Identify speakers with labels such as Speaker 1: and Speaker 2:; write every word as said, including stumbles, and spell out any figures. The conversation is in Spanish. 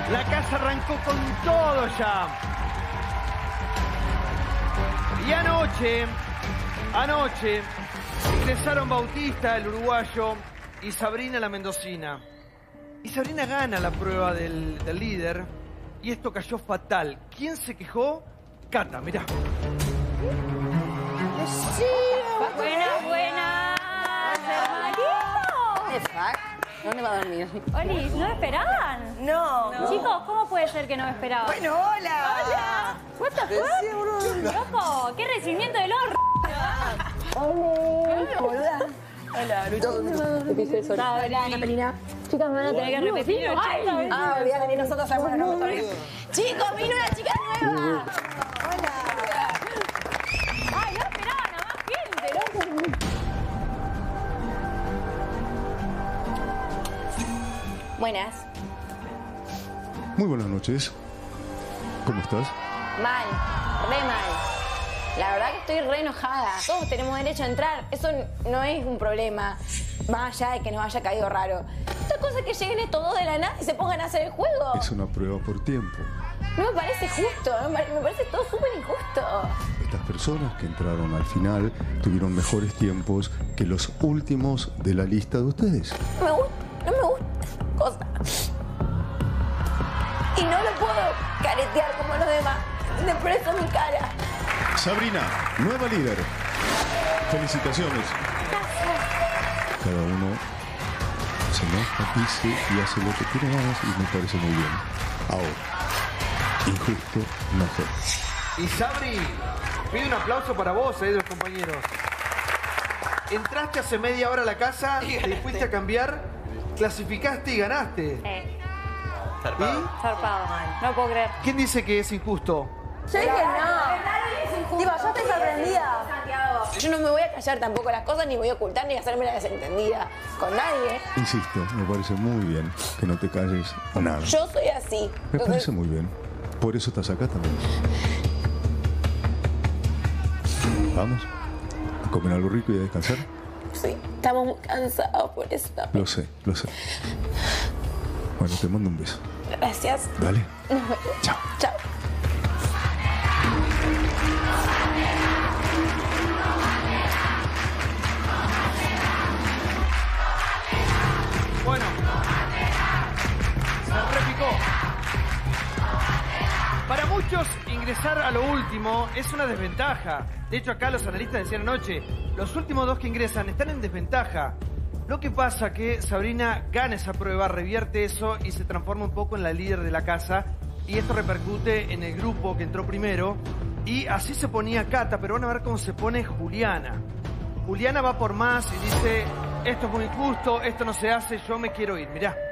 Speaker 1: La casa arrancó con todo ya. Y anoche, anoche, ingresaron Bautista, el uruguayo, y Sabrina, la mendocina. Y Sabrina gana la prueba del, del líder. Y esto cayó fatal. ¿Quién se quejó? Cata, mirá.
Speaker 2: Sí, buenas, buenas.
Speaker 3: ¿Dónde va a dormir?
Speaker 2: Oli, ¿no me esperaban?
Speaker 4: No.
Speaker 2: no. Chicos, ¿cómo puede ser que no me esperaban?
Speaker 4: Bueno, hola.
Speaker 2: Hola. What the fuck? Loco, qué recibimiento del horror.
Speaker 4: Hola, boluda. Hola, Lucho.
Speaker 3: Te pise eso.
Speaker 2: Hola, Natalina. Chicas, me van a tener que repetir. Ay,
Speaker 4: Ah, olvídate, ni nosotros sabemos el nombre todavía. Chicos, vino una chica nueva. Hola.
Speaker 2: Ay, no esperaban a más gente, loco.
Speaker 3: Buenas.
Speaker 5: Muy buenas noches. ¿Cómo estás?
Speaker 3: Mal, re mal. La verdad que estoy re enojada. Todos tenemos derecho a entrar. Eso no es un problema. Más allá de que nos haya caído raro. Esta cosa es que lleguen estos dos de la nada y se pongan a hacer el juego.
Speaker 5: Es una prueba por tiempo.
Speaker 3: No me parece justo. Me parece todo súper injusto.
Speaker 5: Estas personas que entraron al final tuvieron mejores tiempos que los últimos de la lista de ustedes.
Speaker 3: No me gusta. No me gusta esa cosa. Y no lo puedo caretear como los demás. Le presto mi cara.
Speaker 5: Sabrina, nueva líder. Felicitaciones. Cada uno se enoja, dice y hace lo que quiere más y me parece muy bien. Ahora, injusto no fue.
Speaker 1: Y Sabri, pide un aplauso para vos, eh, de los compañeros. Entraste hace media hora a la casa, te fuiste a cambiar, clasificaste y ganaste.
Speaker 2: Eh,
Speaker 1: ¿Y?
Speaker 2: zarpado. No puedo creer.
Speaker 1: ¿Quién dice que es injusto?
Speaker 4: Yo dije no. Digo, yo estoy sorprendida.
Speaker 3: Yo no me voy a callar tampoco las cosas, ni voy a ocultar, ni a hacerme la desentendida con nadie.
Speaker 5: Insisto, me parece muy bien que no te calles nada.
Speaker 3: Yo soy así.
Speaker 5: Me
Speaker 3: Entonces,
Speaker 5: parece muy bien. Por eso estás acá también. Vamos a comer algo rico y a descansar.
Speaker 3: sí, estamos muy cansados por eso también.
Speaker 5: Lo sé, lo sé. Bueno, te mando un beso.
Speaker 3: Gracias.
Speaker 5: Dale. Chao.
Speaker 3: Chao.
Speaker 1: Bueno, se repicó. Para muchos, ingresar a lo último es una desventaja. De hecho, acá los analistas decían anoche, los últimos dos que ingresan están en desventaja. Lo que pasa que Sabrina gana esa prueba, revierte eso y se transforma un poco en la líder de la casa. Y esto repercute en el grupo que entró primero. Y así se ponía Cata, pero van a ver cómo se pone Juliana. Juliana va por más y dice, esto es muy injusto, esto no se hace, yo me quiero ir. Mirá.